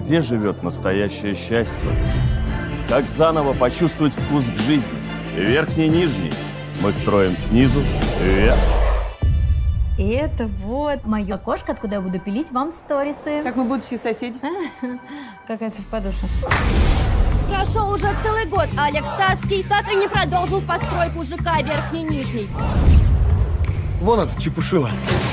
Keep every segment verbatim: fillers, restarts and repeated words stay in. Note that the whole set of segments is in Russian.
где живет настоящее счастье. Как заново почувствовать вкус к жизни. Верхний, нижний. Мы строим снизу вверх. И это вот мое окошко, откуда я буду пилить вам сторисы. Так мы будущие соседи. Какая совпадуша. Прошел уже целый год, а Олег Стацкий так и не продолжил постройку ЖК Верхний-Нижний. Вон это чепушила.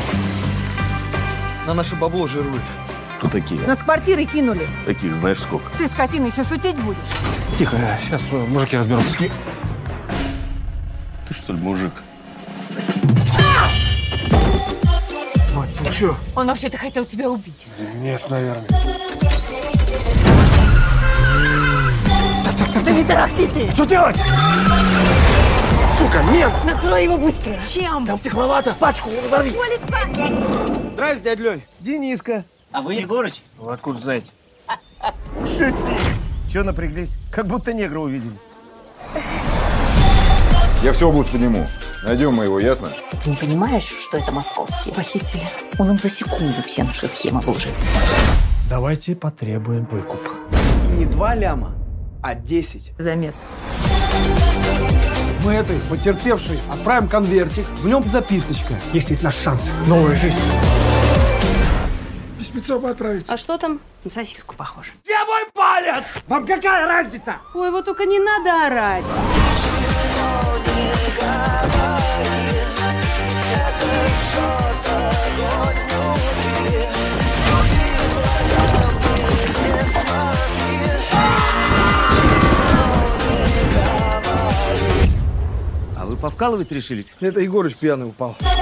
На наше бабло жирует. Кто такие? Нас с квартиры кинули. Таких знаешь сколько? Ты, скотина, еще шутить будешь? Тихо, сейчас мужики разберутся. Ты что ли мужик? Вот, ну что? Он вообще-то хотел тебя убить. Нет, наверное. Да не тарахти ты! Что делать? Сука, мент! Накрой его быстро! Чем? Там стекловато. Пачку разорви. Здрасте, дядь Лёнь. Дениска. А вы Егорыч? Вы откуда знаете? Шутник. Чё напряглись? Как будто негра увидели. Я всю область подниму. Найдем мы его, ясно? Ты не понимаешь, что это московские похитили? Он им за секунду все наши схемы выложит. Давайте потребуем выкуп. Не два ляма, а десять. Замес. Мы этой потерпевшей отправим конвертик, в нем записочка. Есть ведь наш шанс. Новая жизнь. Письмецо бы отправить. А что там? На сосиску похоже. Где мой палец? Вам какая разница? Ой, вот только не надо орать. А вы повкалывать решили? Это Егорыч пьяный упал.